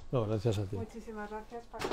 No, gracias a ti. Muchísimas gracias, Paco.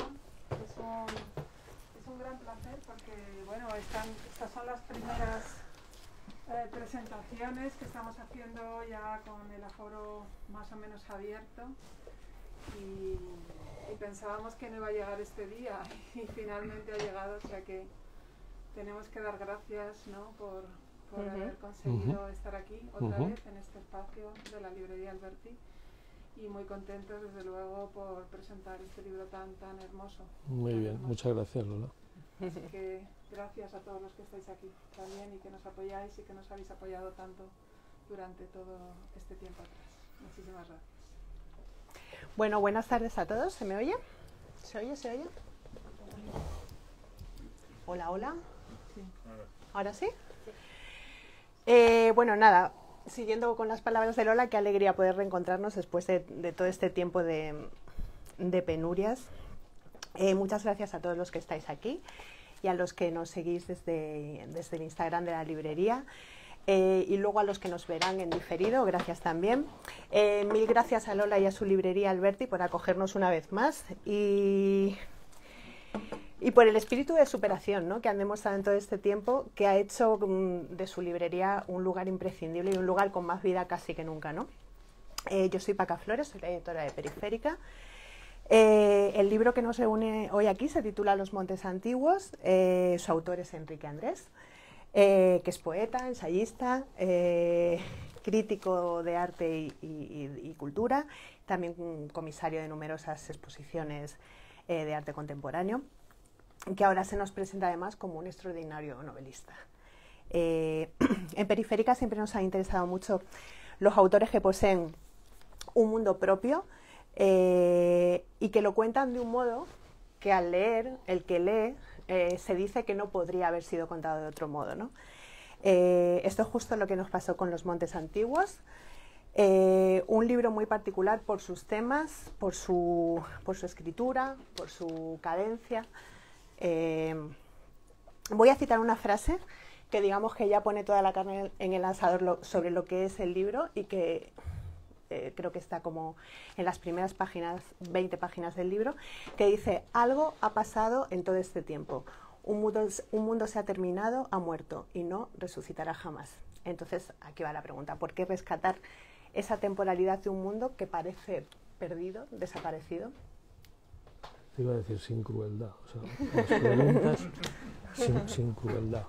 Es un gran placer porque, bueno, estas son las primeras presentaciones que estamos haciendo ya con el aforo más o menos abierto y pensábamos que no iba a llegar este día y finalmente ha llegado, o sea que tenemos que dar gracias, ¿no?, por haber conseguido estar aquí otra vez en este espacio de la librería Alberti y muy contentos desde luego por presentar este libro tan hermoso. Muy bien, hermoso. Muchas gracias, Lola. Así que gracias a todos los que estáis aquí también y que nos apoyáis y que nos habéis apoyado tanto durante todo este tiempo atrás. Muchísimas gracias. Bueno, buenas tardes a todos. ¿Se me oye? ¿Se oye? ¿Se oye? Hola, hola. Sí. ¿Ahora sí? Bueno, nada, siguiendo con las palabras de Lola, qué alegría poder reencontrarnos después de todo este tiempo de penurias. Muchas gracias a todos los que estáis aquí y a los que nos seguís desde el Instagram de la librería. Y luego a los que nos verán en diferido, gracias también. Mil gracias a Lola y a su librería Alberti por acogernos una vez más y por el espíritu de superación, ¿no?, que han demostrado en todo este tiempo, que ha hecho de su librería un lugar imprescindible y un lugar con más vida casi que nunca, ¿no? Yo soy Paca Flores, soy la editora de Periférica. El libro que nos reúne hoy aquí se titula Los Montes Antiguos. Su autor es Enrique Andrés, que es poeta, ensayista, crítico de arte y cultura, también comisario de numerosas exposiciones de arte contemporáneo, que ahora se nos presenta además como un extraordinario novelista. En Periférica siempre nos han interesado mucho los autores que poseen un mundo propio y que lo cuentan de un modo que al leer, el que lee, se dice que no podría haber sido contado de otro modo, ¿no? Esto es justo lo que nos pasó con Los Montes Antiguos. Un libro muy particular por sus temas, por su escritura, por su cadencia. Voy a citar una frase que digamos que ya pone toda la carne en el asador sobre lo que es el libro y que creo que está como en las primeras páginas, 20 páginas del libro, que dice: algo ha pasado en todo este tiempo, un mundo se ha terminado, ha muerto y no resucitará jamás. Entonces aquí va la pregunta: ¿por qué rescatar esa temporalidad de un mundo que parece perdido, desaparecido? Te iba a decir sin crueldad, o sea, las preguntas sin crueldad.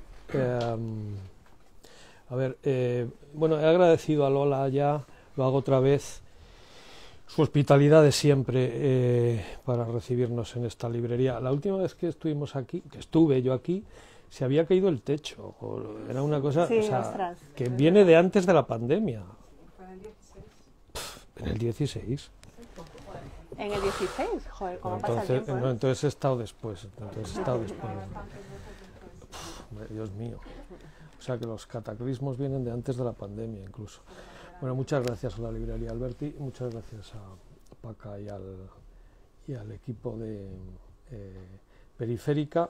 A ver, bueno, he agradecido a Lola ya, lo hago otra vez, su hospitalidad de siempre para recibirnos en esta librería. La última vez que estuvimos aquí, que estuve yo aquí, se había caído el techo, era una cosa, sí, o sea, ostras, que viene de antes de la pandemia. Fue en el 16. En el 16. ¿En el 16? Joder, ¿cómo entonces, pasa el tiempo? No, entonces he estado después. Dios mío. O sea que los cataclismos vienen de antes de la pandemia incluso. Bueno, muchas gracias a la librería Alberti, muchas gracias a Paca y al equipo de Periférica.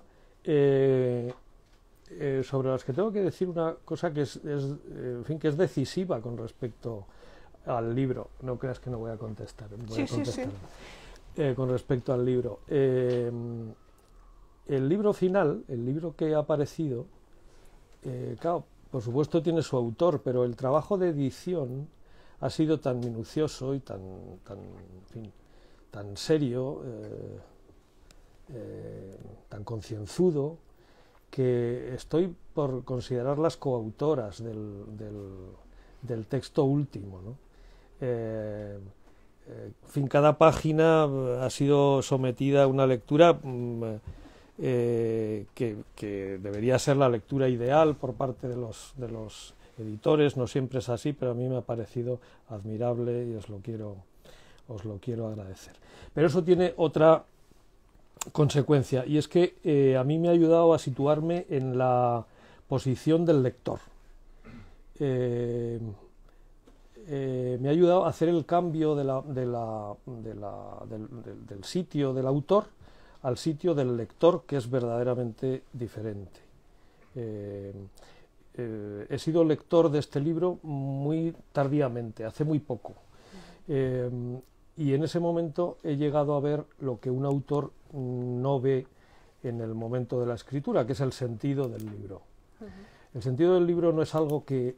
Sobre las que tengo que decir una cosa que en fin, que es decisiva con respecto al libro. No creas que no voy a contestar. Sí. Con respecto al libro. El libro final, el libro que ha aparecido, claro, por supuesto tiene su autor, pero el trabajo de edición ha sido tan minucioso y tan serio, tan concienzudo, que estoy por considerarlas coautoras del texto último, ¿no? En fin, cada página ha sido sometida a una lectura que debería ser la lectura ideal por parte de los editores. No siempre es así, pero a mí me ha parecido admirable y os lo quiero agradecer. Pero eso tiene otra consecuencia, y es que a mí me ha ayudado a situarme en la posición del lector. Me ha ayudado a hacer el cambio del sitio del autor al sitio del lector, que es verdaderamente diferente. He sido lector de este libro muy tardíamente, hace muy poco. y en ese momento he llegado a ver lo que un autor no ve en el momento de la escritura, que es el sentido del libro. El sentido del libro no es algo que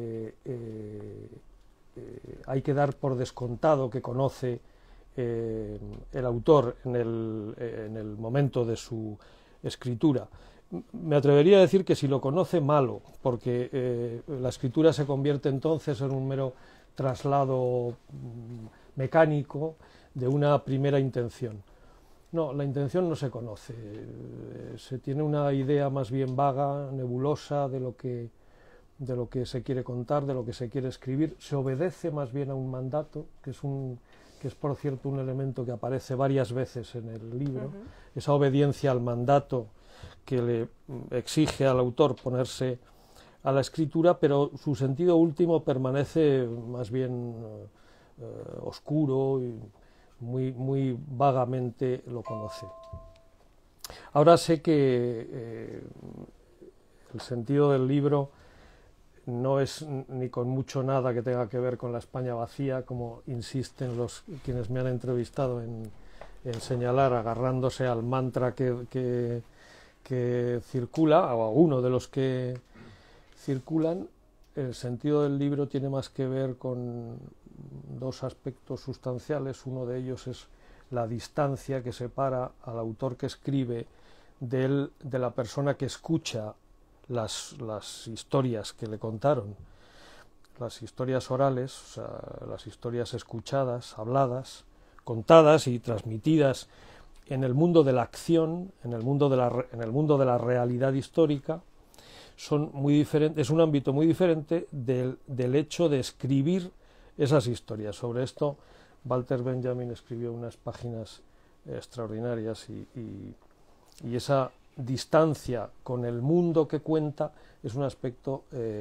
hay que dar por descontado, que conoce el autor en el momento de su escritura. Me atrevería a decir que si lo conoce, malo, porque la escritura se convierte entonces en un mero traslado mecánico de una primera intención. No, la intención no se conoce, se tiene una idea más bien vaga, nebulosa de lo que se quiere contar, de lo que se quiere escribir, se obedece más bien a un mandato, que es por cierto un elemento que aparece varias veces en el libro, esa obediencia al mandato que le exige al autor ponerse a la escritura, pero su sentido último permanece más bien oscuro y muy vagamente lo conoce. Ahora sé que el sentido del libro no es ni con mucho nada que tenga que ver con la España vacía, como insisten quienes me han entrevistado en señalar, agarrándose al mantra que circula, o a uno de los que circulan. El sentido del libro tiene más que ver con dos aspectos sustanciales. Uno de ellos es la distancia que separa al autor que escribe de la persona que escucha las historias que le contaron, las historias orales, o sea, las historias escuchadas, habladas, contadas y transmitidas en el mundo de la acción, en el mundo de la realidad histórica. Son muy diferentes, es un ámbito muy diferente del hecho de escribir esas historias. Sobre esto Walter Benjamin escribió unas páginas extraordinarias y esa distancia con el mundo que cuenta es un aspecto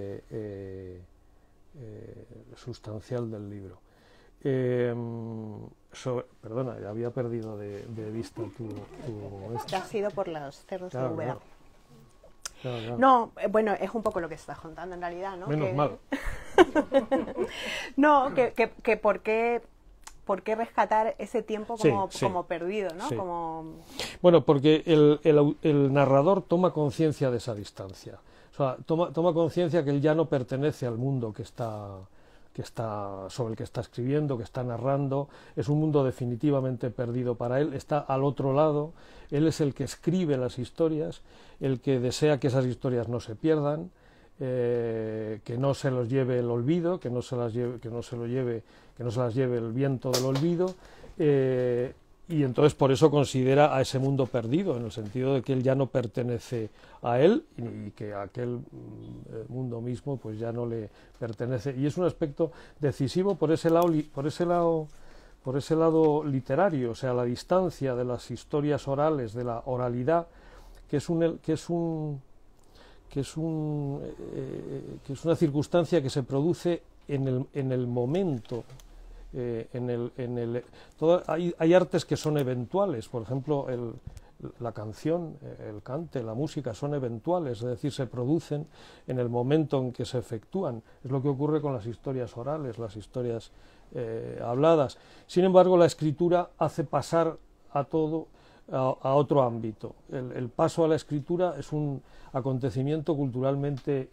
sustancial del libro. Perdona, ya había perdido de vista tu que ha sido por los cerros de Úbeda. Claro. No, bueno, es un poco lo que estás contando en realidad, ¿no? Menos mal. No, que por qué rescatar ese tiempo como perdido, ¿no? Sí. Como... Bueno, porque el narrador toma conciencia de esa distancia. O sea, toma conciencia que él ya no pertenece al mundo sobre el que está escribiendo, que está narrando. Es un mundo definitivamente perdido para él, está al otro lado. Él es el que escribe las historias, el que desea que esas historias no se pierdan, que no se los lleve el olvido, que no se las lleve el viento del olvido, y entonces por eso considera a ese mundo perdido, en el sentido de que él ya no pertenece a él y que aquel mundo mismo pues ya no le pertenece. Y es un aspecto decisivo por ese lado literario, o sea, la distancia de las historias orales, de la oralidad, que es una circunstancia que se produce en el momento. Hay artes que son eventuales, por ejemplo, la canción, el cante, la música son eventuales, es decir, se producen en el momento en que se efectúan. Es lo que ocurre con las historias orales, las historias habladas. Sin embargo, la escritura hace pasar a todo a otro ámbito. El paso a la escritura es un acontecimiento culturalmente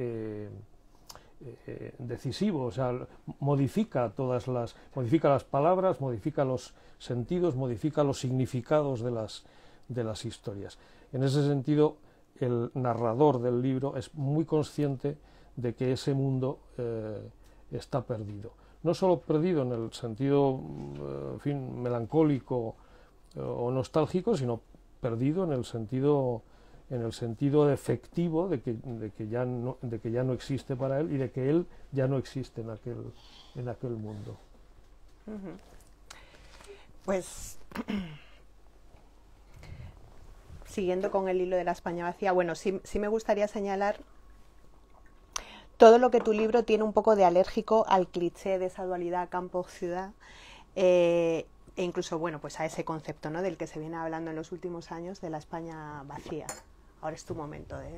decisivo, o sea, modifica las palabras, modifica los sentidos, modifica los significados de las historias. En ese sentido, el narrador del libro es muy consciente de que ese mundo está perdido. No solo perdido en el sentido melancólico o nostálgico, sino perdido en el sentido efectivo de que ya no existe para él y de que él ya no existe en aquel mundo. Pues siguiendo con el hilo de la España vacía, bueno, sí me gustaría señalar todo lo que tu libro tiene un poco de alérgico al cliché de esa dualidad campo-ciudad, e incluso, bueno, pues a ese concepto, ¿no?, del que se viene hablando en los últimos años, de la España vacía. Ahora es tu momento de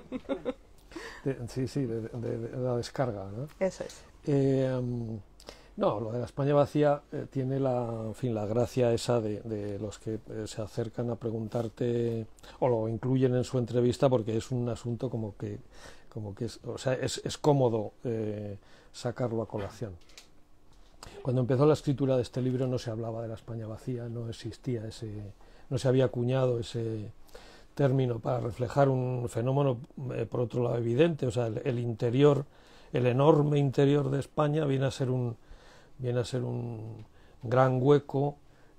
la descarga, ¿no? Eso es. No, lo de la España vacía tiene en fin, la gracia esa de los que se acercan a preguntarte o lo incluyen en su entrevista porque es un asunto como que es, o sea, es cómodo sacarlo a colación. Cuando empezó la escritura de este libro no se hablaba de la España vacía, no existía no se había acuñado ese término para reflejar un fenómeno, por otro lado, evidente. O sea, el interior, el enorme interior de España viene a ser un gran hueco,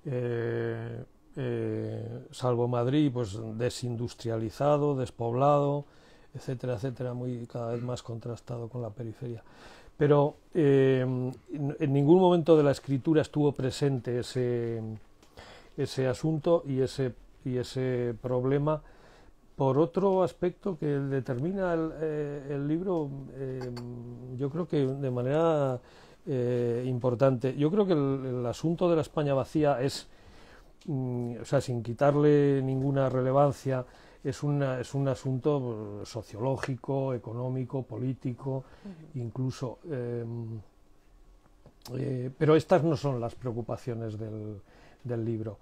salvo Madrid, pues desindustrializado, despoblado, etcétera, etcétera, cada vez más contrastado con la periferia. Pero en ningún momento de la escritura estuvo presente ese asunto y ese problema. Por otro aspecto que determina el libro, yo creo que de manera importante. Yo creo que el asunto de la España vacía es, o sea, sin quitarle ninguna relevancia, es un asunto sociológico, económico, político, incluso. Pero estas no son las preocupaciones del libro.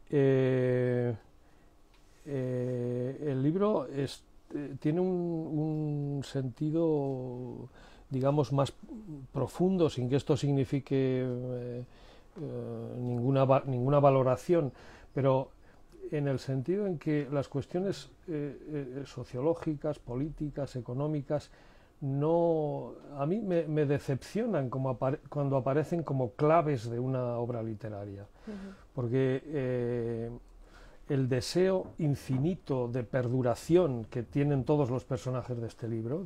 El libro tiene un sentido, digamos, más profundo, sin que esto signifique ninguna valoración, pero en el sentido en que las cuestiones sociológicas, políticas, económicas, a mí me decepcionan cuando aparecen como claves de una obra literaria, porque el deseo infinito de perduración que tienen todos los personajes de este libro,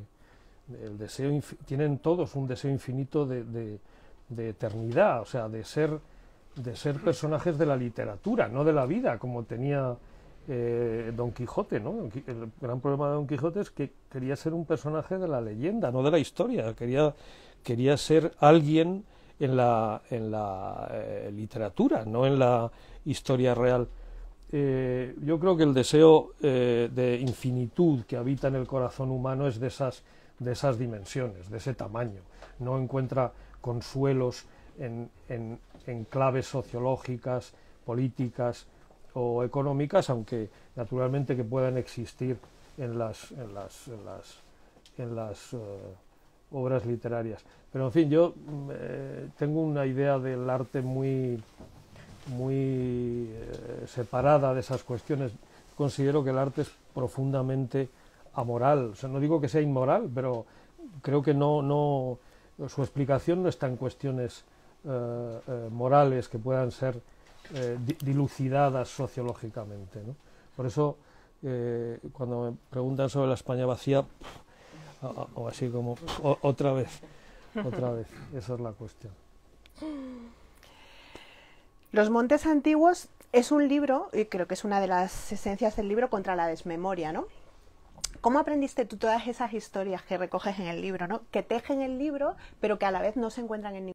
tienen todos un deseo infinito de eternidad, o sea, de ser personajes de la literatura, no de la vida, como tenía Don Quijote, ¿no? El gran problema de Don Quijote es que quería ser un personaje de la leyenda, no de la historia, quería ser alguien en la literatura, no en la historia real. Yo creo que el deseo de infinitud que habita en el corazón humano es de esas dimensiones, de ese tamaño. No encuentra consuelos en claves sociológicas, políticas o económicas, aunque naturalmente que puedan existir en las obras literarias. Pero en fin, yo tengo una idea del arte muy separada de esas cuestiones. Considero que el arte es profundamente amoral. O sea, no digo que sea inmoral, pero creo que su explicación no está en cuestiones morales que puedan ser dilucidadas sociológicamente, ¿no? Por eso, cuando me preguntan sobre la España vacía, o así como, otra vez, esa es la cuestión. Los Montes Antiguos es un libro, y creo que es una de las esencias del libro, contra la desmemoria, ¿no? ¿Cómo aprendiste tú todas esas historias que recoges en el libro, ¿no? Que tejen el libro, pero que a la vez no se encuentran en ningún